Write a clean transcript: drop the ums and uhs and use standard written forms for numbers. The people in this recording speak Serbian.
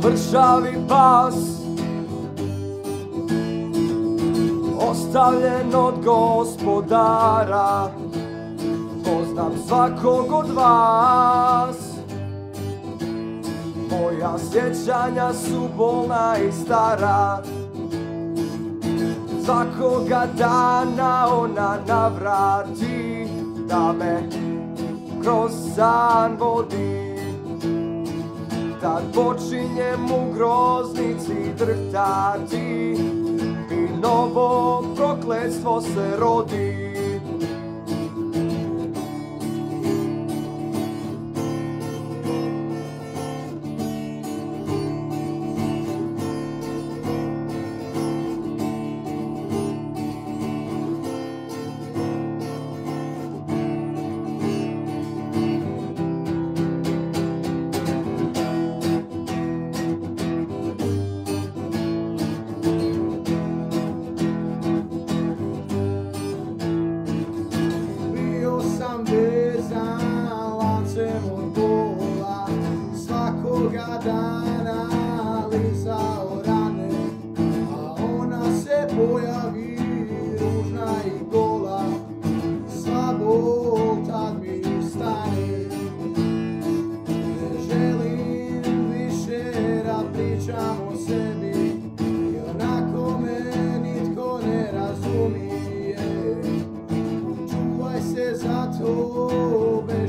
mršavi pas, ostavljen od Gospodara. Poznam svakog od vas, moja sjećanja su bolna i stara. Svakoga dana ona navrati, da me kroz san vodi. Tad počinjem u groznici drhtati i novo prokletstvo se rodi. Vezan lancem od bola, svakoga dana lizao rane, a ona se pojavi ružna i gola, sva bol tad mi stane. Ne želim više da pričam o sebi, i onako me nitko ne razumije. Čuvaj se za to,